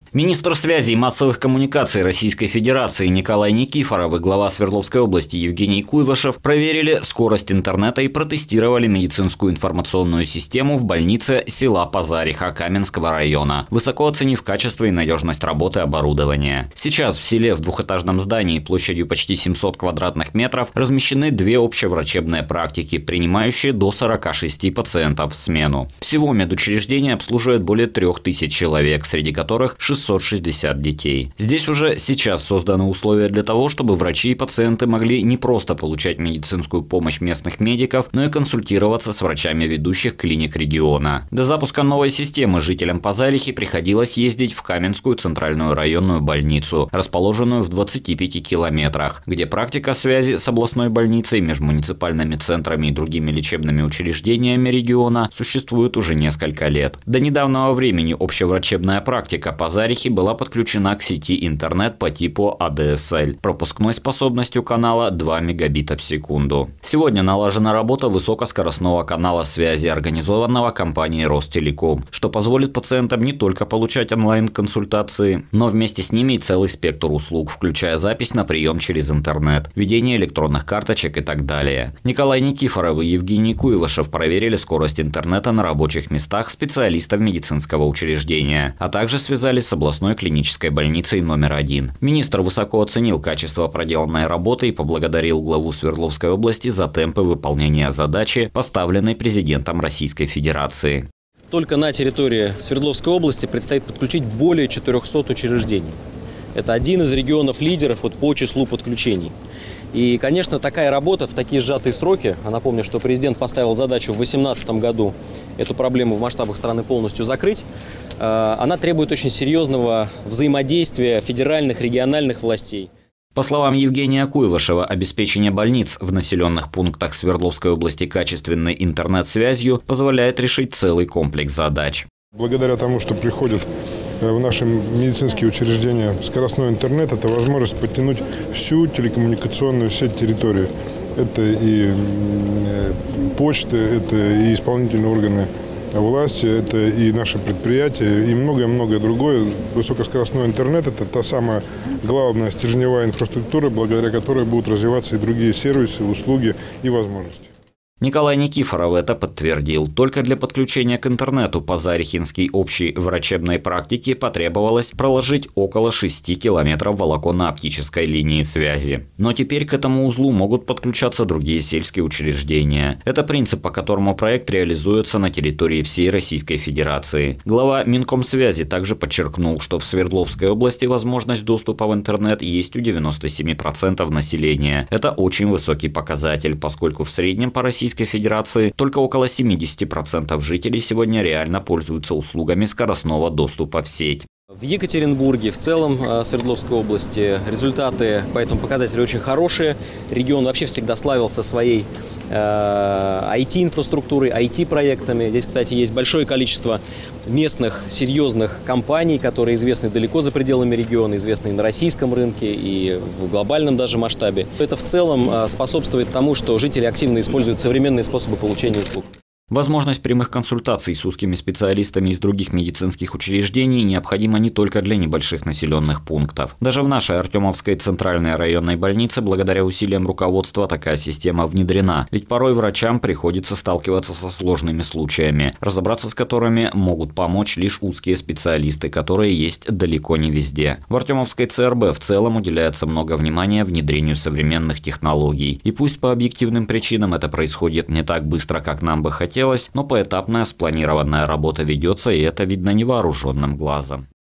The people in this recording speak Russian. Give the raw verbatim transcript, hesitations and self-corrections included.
Министр связи и массовых коммуникаций Российской Федерации Николай Никифоров и глава Свердловской области Евгений Куйвашев проверили скорость интернета и протестировали медицинскую информационную систему в больнице села Пазариха Каменского района, высоко оценив качество и надежность работы оборудования. Сейчас в селе в двухэтажном здании площадью почти семьсот квадратных метров размещены две общеврачебные практики, принимающие до сорока шести пациентов в смену. Всего медучреждение обслуживает более трех тысяч человек, среди которых шестьсот шестьдесят детей. Здесь уже сейчас созданы условия для того, чтобы врачи и пациенты могли не просто получать медицинскую помощь местных медиков, но и консультироваться с врачами ведущих клиник региона. До запуска новой системы жителям Пазарихи приходилось ездить в Каменскую центральную районную больницу, расположенную в двадцати пяти километрах, где практика связи с областной больницей, межмуниципальными центрами и другими лечебными учреждениями региона существует уже несколько лет. До недавнего времени общеврачебная практика Пазарихи была подключена к сети интернет по типу а дэ эс эль, пропускной способностью канала два мегабита в секунду. Сегодня налажена работа высокоскоростного канала связи, организованного компанией Ростелеком, что позволит пациентам не только получать онлайн-консультации, но вместе с ними и целый спектр услуг, включая запись на прием через интернет, ведение электронных карточек и так далее. Николай Никифоров и Евгений Куйвашев проверили скорость интернета на рабочих местах специалистов медицинского учреждения, а также связались с областной клинической больницей номер один. Министр высоко оценил качество проделанной работы и поблагодарил главу Свердловской области за темпы выполнения задачи, поставленной президентом Российской Федерации. Только на территории Свердловской области предстоит подключить более четырёхсот учреждений. Это один из регионов-лидеров вот по числу подключений. И, конечно, такая работа в такие сжатые сроки, а напомню, что президент поставил задачу в две тысячи восемнадцатом году эту проблему в масштабах страны полностью закрыть, она требует очень серьезного взаимодействия федеральных, региональных властей. По словам Евгения Куйвашева, обеспечение больниц в населенных пунктах Свердловской области качественной интернет-связью позволяет решить целый комплекс задач. Благодаря тому, что приходят в наши медицинские учреждения скоростной интернет, это возможность подтянуть всю телекоммуникационную сеть территории. Это и почта, это и исполнительные органы власти, это и наши предприятия, и многое-многое другое. Высокоскоростной интернет – это та самая главная стержневая инфраструктура, благодаря которой будут развиваться и другие сервисы, услуги и возможности. Николай Никифоров это подтвердил. Только для подключения к интернету Пазарихинской общей врачебной практике потребовалось проложить около шести километров волоконно-оптической линии связи. Но теперь к этому узлу могут подключаться другие сельские учреждения. Это принцип, по которому проект реализуется на территории всей Российской Федерации. Глава Минкомсвязи также подчеркнул, что в Свердловской области возможность доступа в интернет есть у девяноста семи процентов населения. Это очень высокий показатель, поскольку в среднем по России Российской Федерации только около семидесяти процентов жителей сегодня реально пользуются услугами скоростного доступа в сеть. В Екатеринбурге, в целом Свердловской области результаты по этому показателю очень хорошие. Регион вообще всегда славился своей э, ай ти-инфраструктурой, ай ти-проектами. Здесь, кстати, есть большое количество местных серьезных компаний, которые известны далеко за пределами региона, известны и на российском рынке, и в глобальном даже масштабе. Это в целом способствует тому, что жители активно используют современные способы получения услуг. Возможность прямых консультаций с узкими специалистами из других медицинских учреждений необходима не только для небольших населенных пунктов. Даже в нашей Артемовской центральной районной больнице благодаря усилиям руководства такая система внедрена, ведь порой врачам приходится сталкиваться со сложными случаями, разобраться с которыми могут помочь лишь узкие специалисты, которые есть далеко не везде. В Артемовской цэ эр бэ в целом уделяется много внимания внедрению современных технологий. И пусть по объективным причинам это происходит не так быстро, как нам бы хотелось, но поэтапная спланированная работа ведется, и это видно невооруженным глазом.